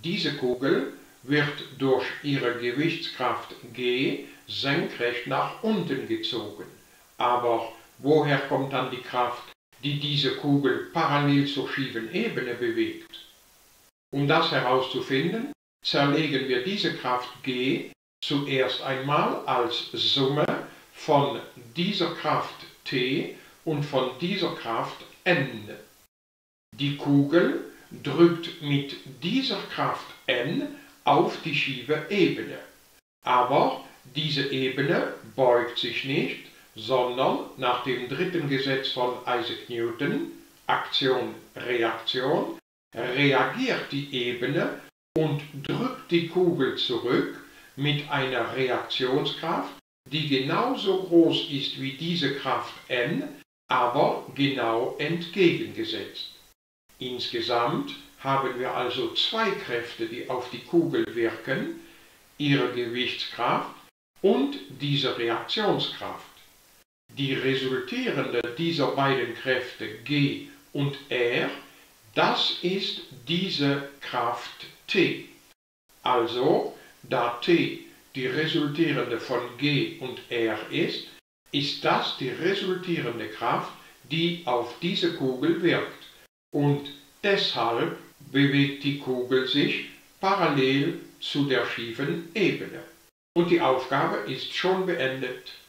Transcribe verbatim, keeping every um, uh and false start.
Diese Kugel wird durch ihre Gewichtskraft G senkrecht nach unten gezogen. Aber woher kommt dann die Kraft, die diese Kugel parallel zur schiefen Ebene bewegt? Um das herauszufinden, zerlegen wir diese Kraft G zuerst einmal als Summe von dieser Kraft T und von dieser Kraft N. Die Kugel drückt mit dieser Kraft N auf die schiefe Ebene. Aber diese Ebene beugt sich nicht, sondern nach dem dritten Gesetz von Isaac Newton, Aktion-Reaktion, reagiert die Ebene und drückt die Kugel zurück mit einer Reaktionskraft, die genauso groß ist wie diese Kraft N, aber genau entgegengesetzt. Insgesamt haben wir also zwei Kräfte, die auf die Kugel wirken, ihre Gewichtskraft und diese Reaktionskraft. Die resultierende dieser beiden Kräfte G und R, das ist diese Kraft T. Also, da T die resultierende von G und R ist, ist das die resultierende Kraft, die auf diese Kugel wirkt. Und deshalb bewegt die Kugel sich parallel zu der schiefen Ebene. Und die Aufgabe ist schon beendet.